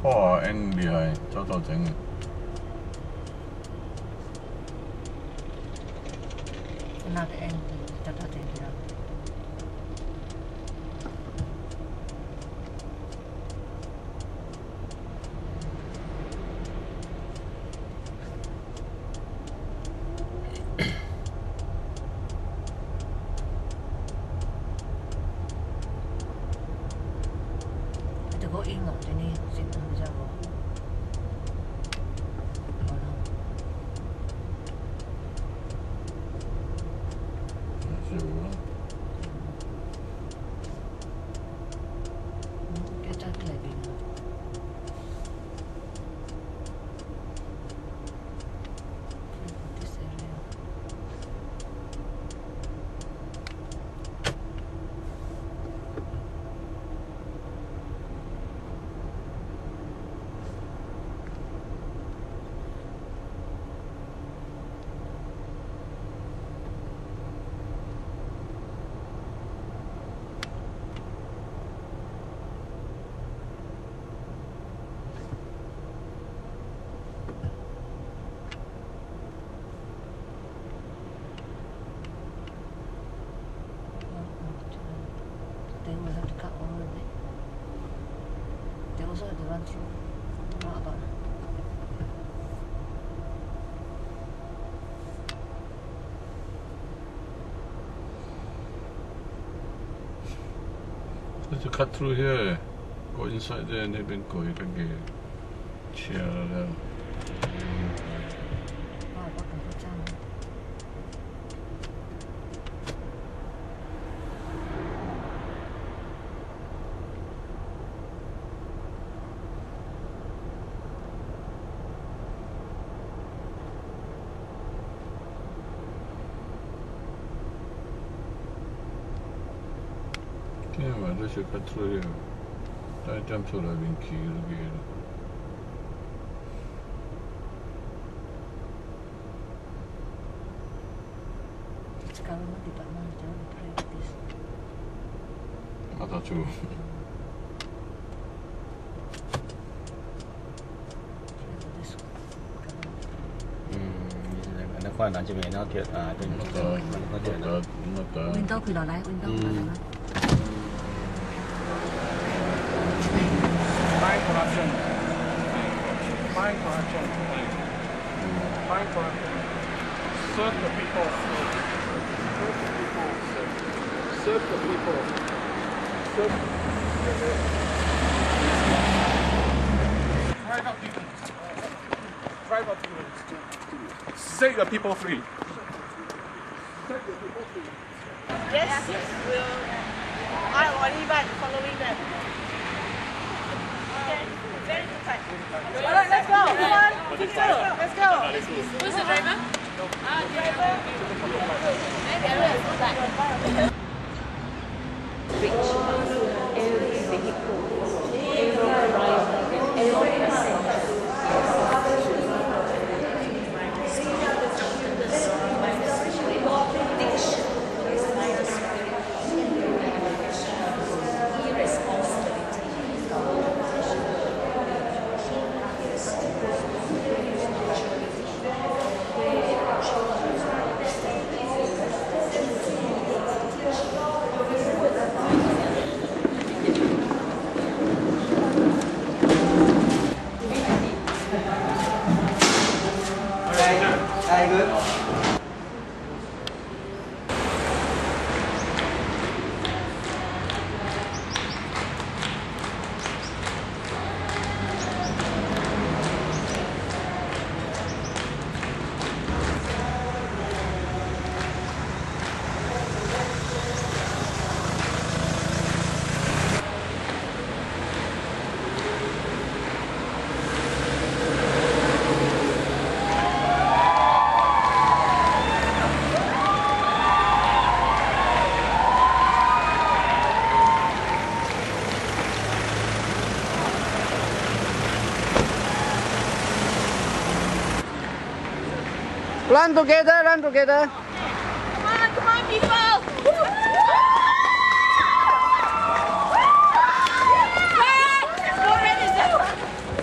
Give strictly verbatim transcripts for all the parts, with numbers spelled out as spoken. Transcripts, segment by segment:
哇 ，N 厉害，早早整。 那个 N 早早整起来。这个音乐这里是怎么着不？ They will have to cut all of it. They also have to run through. What about it? Just to cut through here, go inside there and then go. You can get chair there. Yeah, man, they should cut through here. That jump through the big key again. It's government department, they will pray with this. I thought you. Nó khoa là chỉ về nó thiệt à bên nó thiệt nó thiệt nó Window 佢落嚟 ，Window 佢落嚟。 Fine corruption. Fine corruption. Fine corruption. Serve the people. Serve the people. Serve the people. Serve. Drive out people. Drive out people. Set the people free. Set the people free. Yes, we'll. I only one following them. Okay, very good time. All right, let's go. Come on, teacher, let's go. Who's the driver? Ah, driver. Maybe I will go back. Every vehicle, every driver, every passenger. Hi, good. Run together, run together. Come on, come on, people. Let's go,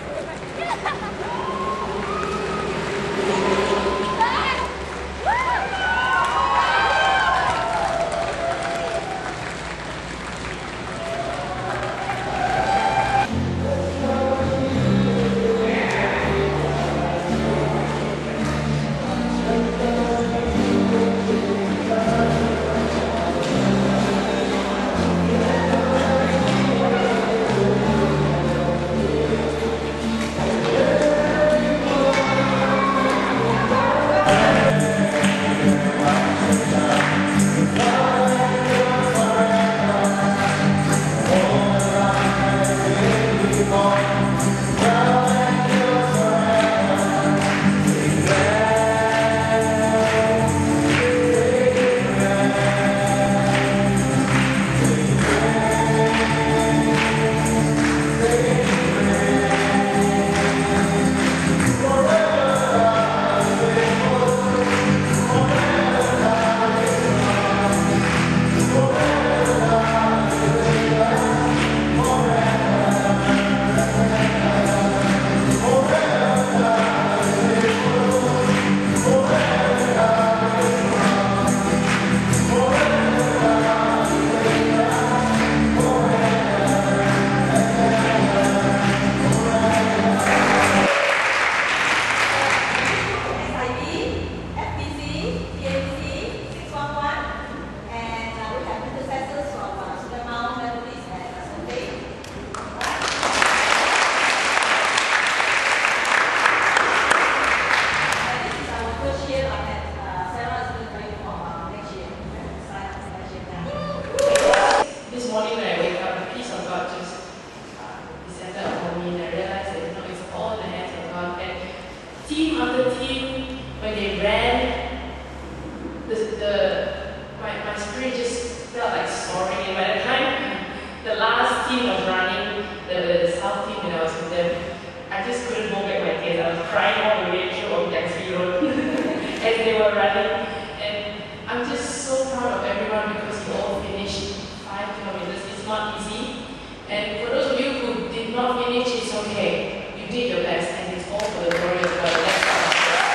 This morning when I wake up, the peace of God just uh, descended upon me, and I realized that you know it's all in the hands of God. And team after team, when they ran, the, the my, my spirit just felt like soaring. And by the time the last team was running, the, the South team, when I was with them, I just couldn't hold back my tears. I was crying all the way through on Taxi Road as they were running. And I'm just so proud of everyone because you all finished five kilometers. It's not easy. And for those of you who did not finish, it's okay. You did your best, and it's all for the glory of God. That's all.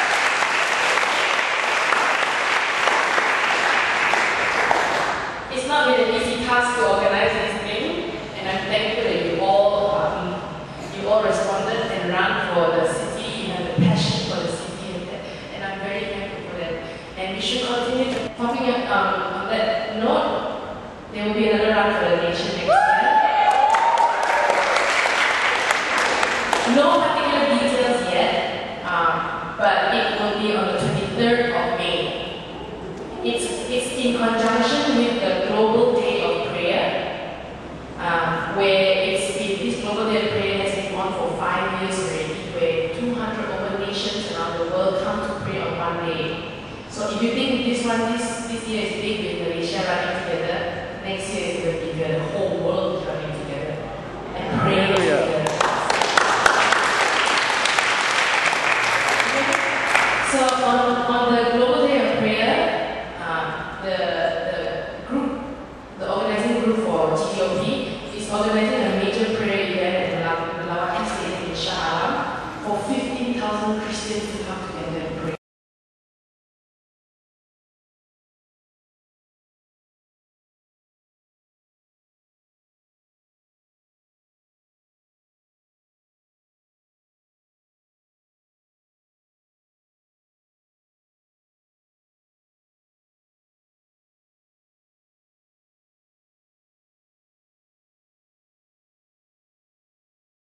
It's not been an easy task to organize this thing, and I'm thankful that you all um, you all responded and ran for the city. You have the passion for the city, and, that, and I'm very thankful for that. And we should continue to talking um, on that note. There will be another run for the nation next year. No particular details yet, um, but it will be on the twenty-third of May. It's, it's in conjunction with the Global Day of Prayer, um, where it's been, this Global Day of Prayer has been on for five years already, where two hundred open nations around the world come to pray on one day. So if you think this one, this, this year is big with Malaysia running together, next year is going to be the whole world